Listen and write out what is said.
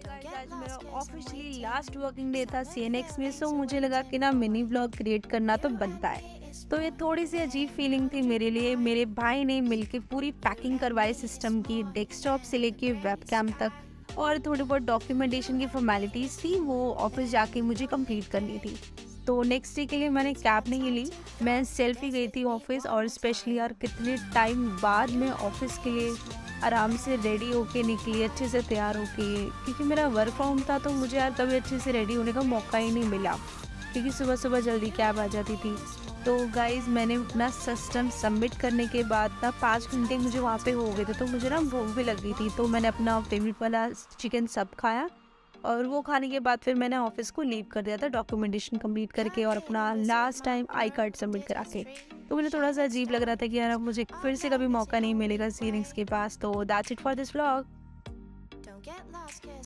Guys, आज मेरा officially last working day था सीएनएक्स में। सो मुझे लगा कि ना मिनी व्लॉग क्रिएट करना तो बनता है। तो ये थोड़ी सी अजीब फीलिंग थी मेरे लिए। मेरे भाई ने मिलके पूरी पैकिंग करवाई सिस्टम की, डेस्कटॉप से लेके वेबकैम तक, और थोड़ी बहुत डॉक्यूमेंटेशन की फॉर्मेलिटीज़ थी, वो ऑफिस जाके मुझे कंप्लीट करनी थी। तो नेक्स्ट डे के लिए मैंने कैब नहीं ली, मैं सेल्फ ही गई थी ऑफिस। और स्पेशली यार, कितने टाइम बाद मैं ऑफिस के लिए आराम से रेडी होके निकली, अच्छे से तैयार होके, क्योंकि मेरा वर्क फ्रॉम था। तो मुझे यार कभी अच्छे से रेडी होने का मौका ही नहीं मिला, क्योंकि सुबह सुबह जल्दी कैब आ जाती थी। तो गाइज़, मैंने अपना सिस्टम सबमिट करने के बाद ना 5 घंटे मुझे वहाँ पे हो गए थे। तो मुझे ना भूख भी लग गई थी, तो मैंने अपना फेवरेट वाला चिकन सब खाया। और वो खाने के बाद फिर मैंने ऑफिस को लीव कर दिया था, डॉक्यूमेंटेशन कंप्लीट करके और अपना last time I card submit करा के। तो मुझे थोड़ा सा अजीब लग रहा था कि यार अब मुझे फिर से कभी मौका नहीं मिलेगा सीनिक्स के पास। तो that's it for this vlog.